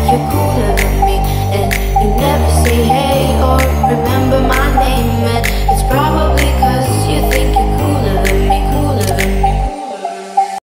you're cooler than me, and you never say hey or remember